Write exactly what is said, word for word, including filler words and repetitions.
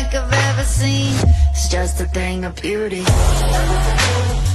like I've ever seen. It's just a thing of beauty.